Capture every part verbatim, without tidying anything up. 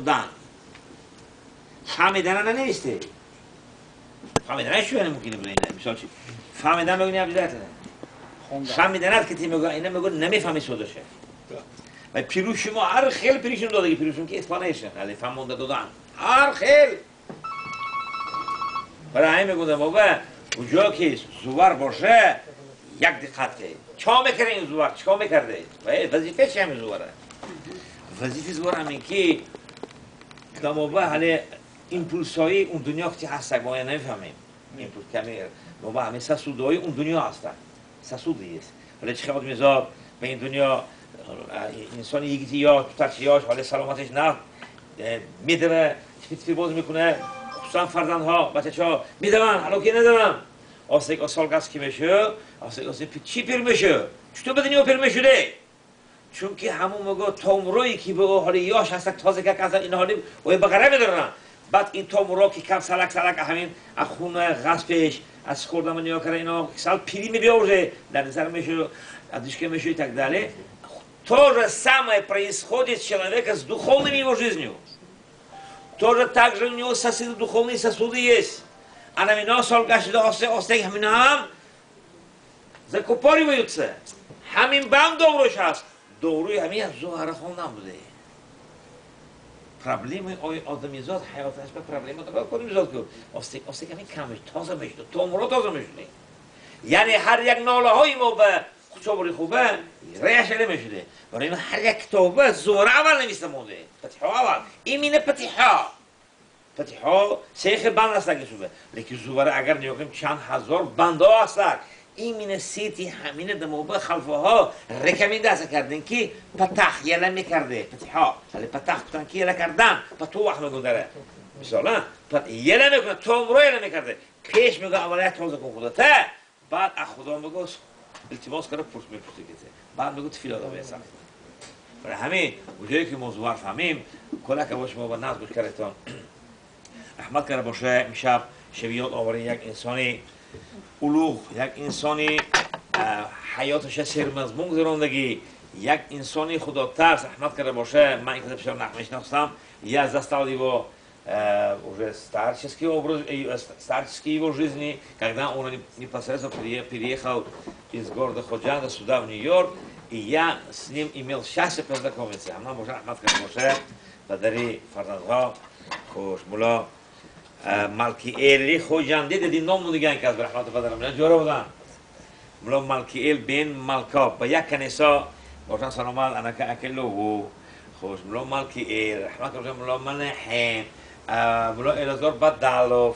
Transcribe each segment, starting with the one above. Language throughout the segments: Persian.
دان فهمیدن ننوشته فهمیدن شو نمکنه بله مثال چی فهمیدن بگونی ابزارته فهمیدن که تی میگه اینا میگه نمیفهمی سودشه و پیروش ما هر خیل پیروشون داده پیروشون که اسپانیشه ولی فهمونده دادن هر خیل برای همین میگم بابا اونجا که زوار باشه یک دقت کنید چا میکنه این زوار چیکار میکرده وظیفه چی همین زواره وظیفه زوار همین که بابا حالا ایمپولس های اون دنیا که هست ما نمیفهمیم ایمپولس کمی بابا همین سسودهای اون دنیا هستن سسودی است حالا چه خبر میذار به این دنیا انسان یکی یا تاچیاش حال سلامتش نه میدونه فیت باز میکنه خصوصا فرزندها بچه‌ها میدونن حالا که ندارن آسیک سال گاز کی میشه آسیک آسیک چی پیر میشه چطور بدونی او پیر میشه چون که همون موقع تومرویی که به حال یاش هست تازه که کسان این حالی و بقره میدارن بعد این تومرو که کم سالک سالک همین خون غصبش از خوردن نیا کرده اینا سال پیری میبیاره در نظر میشه ادیش که میشه так далее то же самое происходит с человеком с духовной его жизнью тоже так же у него сосуды духовные сосуды есть а на меня солгаш до осе осе همینام закупориваются همین бам دوروش هست دوروی همین از زهره خوندن بوده проблемы آدمیزاد حیاتش به проблемы داره کدومیزاد که آسته آسته همین کمش تازه میشه تومرو تازه میشه یعنی هر یک ناله های ما به خوشابری خوبه ریش نمیشه برای این هر یک توبه زوره اول نمیسته مونده فتحا اول این مینه فتحا فتحا سیخ بند هست اگه شده لیکن زوره اگر نیاکیم چند هزار بنده هست این مینه سیتی همینه دموبه خلفه ها رکمیده هست کردن که پتح یله میکرده فتحا ولی پتح کتن که یله کردن پتو وقت میگو داره مثلا یله میکنه تومرو یله میکرده پیش میگه اولیت تازه کن خدا ته بعد خدا میگه التماس کرده پرس میپرسه که بعد میگه تفیل آدم بیسن برای همین اونجایی که موضوع فهمیم کلا که باش ما با ناز گوش کردتان احمد کرده باشه میشب شبیات آوری یک انسانی اولوغ یک انسانی حیاتش سرمضمون گذراندگی یک انسانی خدا ترس احمد کرده باشه من این کتاب شب نقمش نخستم я застал его э, уже старческий образ, э, старческий его жизни, когда он непосредственно переехал из города Ходжанда сюда, в Нью-Йорк, и я с ним имел счастье познакомиться. Она может Ахмад Карабоше, подари фарзандга, хош, мула, Малкиэли Ходжанди, деди ном мудиган каз бар Ахмад подарам, не жора будан. Мула Малкиэл бен Малкаб, ба як каниса, бошан санамад, анака акеллогу, خوش ملو مالکیل رحمت الله ملو منحیم ملو الازار بدالوف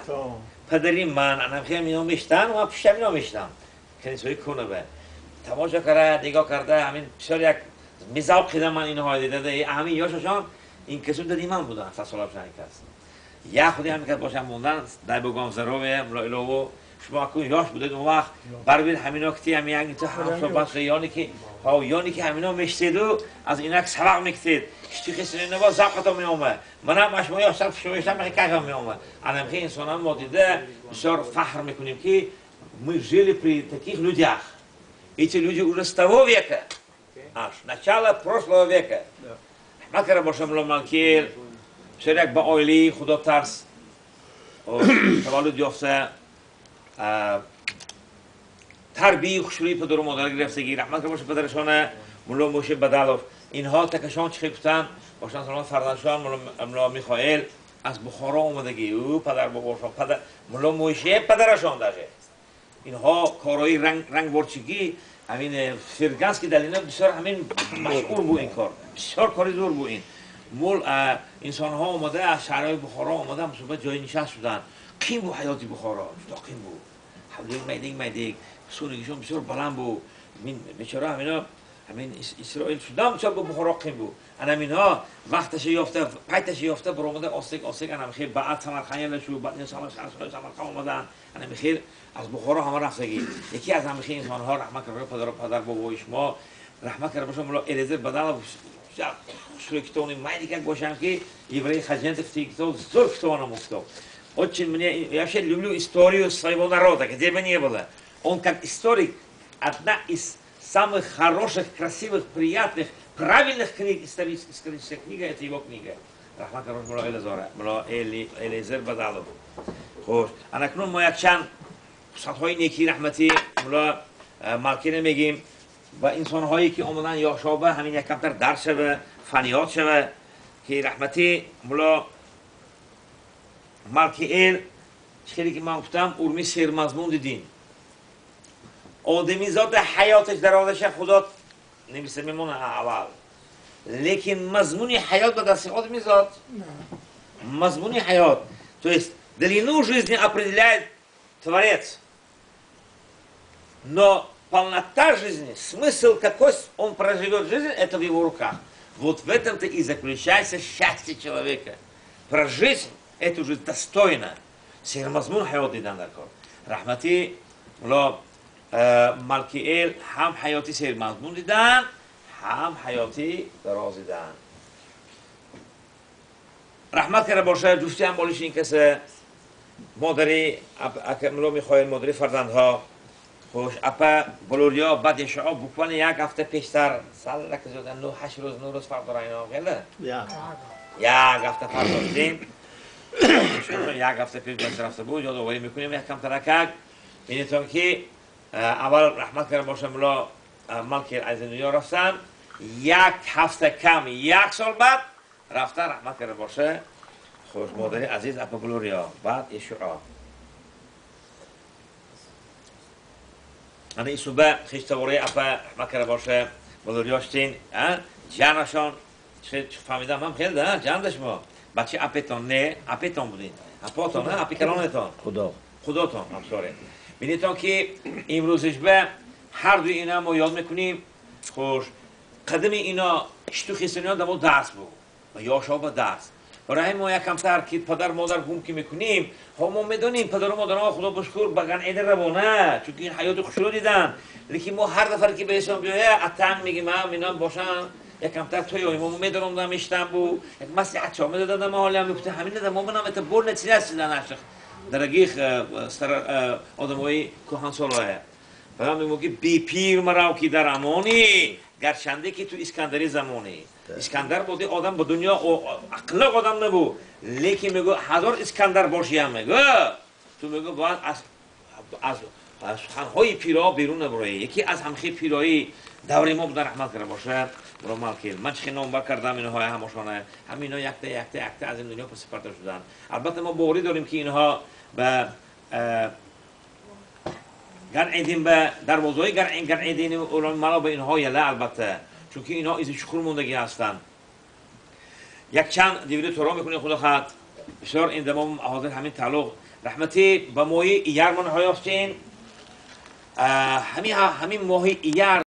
پدری من انا خیلی اینو میشتم و پیشم اینو میشتم کنیسوی کنه به تماشا کرده نگاه کرده همین بسیار یک میزاق خیلی من اینها دیده همین یاششان این کسون دادی من بودن تا سال پیش کس یا خودی همین کس باشم موندن در بگم زروه ملو الو شما کو یاش بودید اون وقت برای همین وقتی همین یک تو هم صحبت یانی که ها یانی که همینا میشتیدو از اینک سبق میکتید اشتی خسری نبا زبقتا میومه منم مشموعی اصلا شویشتم میخی کجا میومه الان که انسان ما دیده بسیار فخر میکنیم که мы жили при таких людях эти люди уже с того века аж начало прошлого века Ахмад Карабоше муло Малкиэл بسیار یک با اولی خدا ترس تولد یافته تربیه خوشوری پدر و مادر گرفتگی رحمت که باشه پدرشانه ملا موشه بدالوف اینها تکشان چه گفتن باشن سلامت فرزندشان ملا میخائیل از بخارا اومدگی او پدر باباشان پدر ملا موشه پدرشان داشته اینها کارهای رنگ رنگ ورچگی همین فرگانسکی دلینا بسیار همین مشغول بود این کار بسیار کاری زور بود این مول انسان ها اومده از شهرهای بخارا اومدن مصوبت جای نشست شدن قیم بود حیاتی بخارا جدا قیم بود حولی میدیگ میدیگ سونگیشون بسیار بلند بود بیچاره همینا همین اسرائیل شدن بسیار با بخارا قیم بود همینا وقتش یافته پیتش یافته برآمده آستیک آستیک هم خیلی بعد سمرخان شو بعد نه سمر سمر سمرخان اومدن هم خیلی از بخارا هم رفتگی یکی از هم خیلی انسان ها رحمت کرده پدر پدر بابایش ما رحمت کرده باشه ملا الیزر بدل شرکتونی مایدی که باشم که یبرای خجنت فتیکتو زور فتوانم افتاد Очень мне, я вообще люблю историю своего народа, где бы ни было. Он как историк, одна из самых хороших, красивых, приятных, правильных книг, исторических книг, это его книга. رحمت روش ملا الزاره ملا الی الیزر بدالو خوش اکنون ما یک چند سطحهای نیکی رحمتی ملا مالکی میگیم و انسان هایی که آمدن یا شابه همین یک کمتر درس شوه فنیات شوه که رحمتی ملا مالکیل چیزی که من گفتم ارمی سیر مضمون دیدین آدمی ذات حیاتش در آدش خدا نمیشه میمونه اول لیکن مضمون حیات به دست آدمی ذات مضمون حیات то есть длину жизни определяет Творец но полнота жизни смысл какой он проживет жизнь это в его руках вот в этом-то и заключается счастье человека прожить эту жизнь достойно سیر مضمون حیات دیدن در کار رحمتی ملا مالکیل هم حیاتی سیر مضمون دیدن هم حیاتی دراز دیدن رحمت کرده باشه جفتی هم بالیش این کسه مادری ملا میخواهید مادری فرزندها خوش اپا بلوریا بعد شعا بکوان یک هفته پیشتر سال لکه زودن نو هشت روز نو روز فرد دارن اینا خیلی یک هفته فرد داشتیم یک هفته پیش داشت رفته بود یاد آوری میکنیم یک کم ترکک بینیتون که اول رحمت کرده باشه ملا مالکی از دنیا رفتن یک هفته کم یک سال بعد رفته رحمت کرده باشه خوش مادری عزیز اپا بلوریا بعد اشعا انا ایسوبه خیشتواری اپا رحمت کرده باشه بلوریاشتین جانشان چه فهمیدم هم خیلی ده جان داشت ما بچه اپتان نه اپتان بودین اپاتان نه اپیکرانتان خدا خداتان هم سوره بینیتان که امروزش به هر دوی اینا ما یاد میکنیم خوش قدم اینا شتو خیستانیان دمو درس بود و یاشا با درس برای ما یک کمتر که پدر مادر گم که میکنیم ها ما میدونیم پدر و مادر خدا بشکر بگن عید روانه چون این حیات خوش رو دیدن لیکن ما هر دفعه که به اسم بیایه اتنگ میگیم هم اینا باشن یک کمتر توی ما میدونم دم اشتنبول یک مسیحت چا میدادم ما حالا میگفته همین دادم ما بنام ات بول نتیجه است نشخ درگیخ سر آدمای کهان سالایه فهم میگه بی پیر مراو کی در امانی گرچنده که تو اسکندری زمانی اسکندر بوده آدم به دنیا اخلاق آدم نبود لیکن میگه هزار اسکندر باشی هم میگه تو میگه باید از از از همهای پیرا بیرون نبره یکی از همخی پیرایی دوره ما بودن رحمت کرده باشه برو مالکیل من چه نام بر کردم اینها همشونه همینا یک تا یک تا یک تا از این دنیا پس پرده شدن البته ما باوری داریم که اینها به گر ایدین به دروازه‌های گر این گر ایدین اولان مالا به اینها یله البته چون که اینها ایزی شکر موندگی هستن یک چند دیویده تورا میکنه خدا خط بسیار این دمام حاضر همین تعلق رحمتی با ماهی ایار من های هستین همین همین ماهی ایار